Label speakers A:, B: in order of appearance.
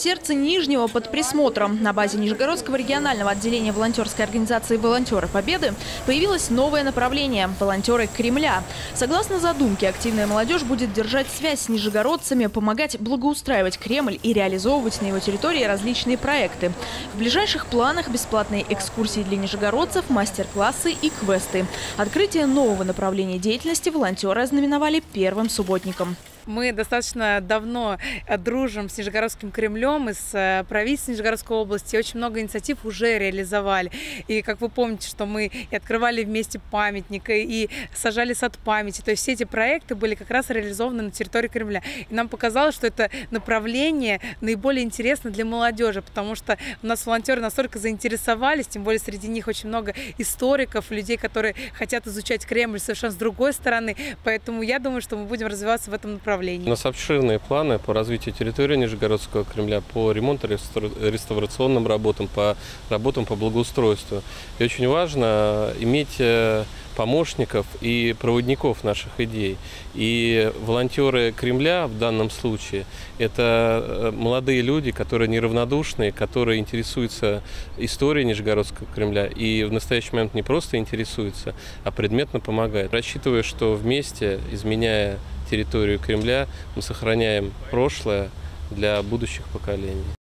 A: Сердце Нижнего под присмотром. На базе Нижегородского регионального отделения волонтерской организации «Волонтеры Победы» появилось новое направление – волонтеры Кремля. Согласно задумке, активная молодежь будет держать связь с нижегородцами, помогать благоустраивать Кремль и реализовывать на его территории различные проекты. В ближайших планах бесплатные экскурсии для нижегородцев, мастер-классы и квесты. Открытие нового направления деятельности волонтеры ознаменовали первым субботником.
B: Мы достаточно давно дружим с Нижегородским Кремлем и с правительством Нижегородской области. Очень много инициатив уже реализовали. И как вы помните, что мы и открывали вместе памятник, и сажали сад памяти. То есть все эти проекты были как раз реализованы на территории Кремля. И нам показалось, что это направление наиболее интересно для молодежи, потому что у нас волонтеры настолько заинтересовались, тем более среди них очень много историков, людей, которые хотят изучать Кремль совершенно с другой стороны. Поэтому я думаю, что мы будем развиваться в этом направлении.
C: У нас обширные планы по развитию территории Нижегородского Кремля, по ремонтно-реставрационным работам, по работам по благоустройству. И очень важно иметь помощников и проводников наших идей. И волонтеры Кремля в данном случае – это молодые люди, которые неравнодушные, которые интересуются историей Нижегородского Кремля и в настоящий момент не просто интересуются, а предметно помогают. Рассчитываю, что вместе, изменяя территорию Кремля, мы сохраняем прошлое для будущих поколений.